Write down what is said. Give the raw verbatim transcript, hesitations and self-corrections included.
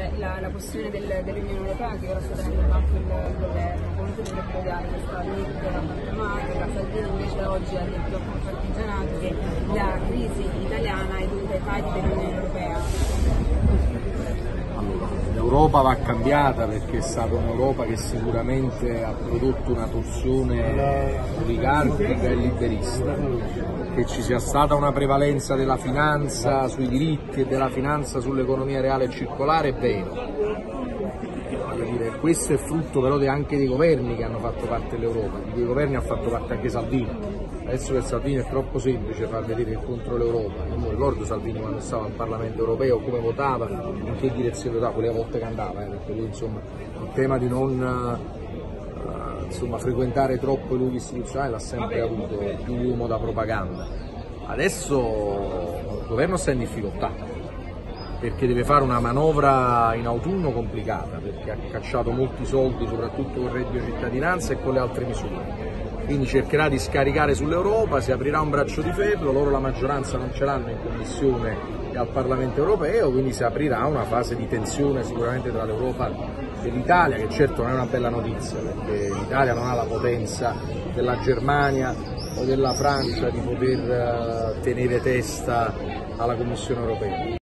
c'è la, la questione del, dell'Unione Europea che ora sta tenendo in banco il, il governo, comunque dovrebbe dare questa lettera automatica. Salvini invece oggi ha detto a Confartigianato che la crisi italiana è dovuta ai tagli dell'Unione Europea. Allora, l'Europa va cambiata perché è stata un'Europa che sicuramente ha prodotto una torsione oligarchica e liberista. Che ci sia stata una prevalenza della finanza sui diritti e della finanza sull'economia reale e circolare è vero. Voglio dire, questo è frutto però anche dei governi che hanno fatto parte dell'Europa, di quei governi ha fatto parte anche Salvini. Adesso per Salvini è troppo semplice far vedere che è contro l'Europa. Non mi ricordo Salvini quando stava al Parlamento europeo, come votava, in che direzione votava, quelle volte che andava, eh, perché lui insomma il tema di non insomma, frequentare troppo i luoghi istituzionali l'ha sempre avuto, più uomo da propaganda. Adesso il governo sta in difficoltà perché deve fare una manovra in autunno complicata, perché ha cacciato molti soldi soprattutto con il reddito di cittadinanza e con le altre misure. Quindi cercherà di scaricare sull'Europa, si aprirà un braccio di ferro, loro la maggioranza non ce l'hanno in Commissione e al Parlamento europeo, quindi si aprirà una fase di tensione sicuramente tra l'Europa e l'Italia, che certo non è una bella notizia, perché l'Italia non ha la potenza della Germania o della Francia di poter tenere testa alla Commissione europea.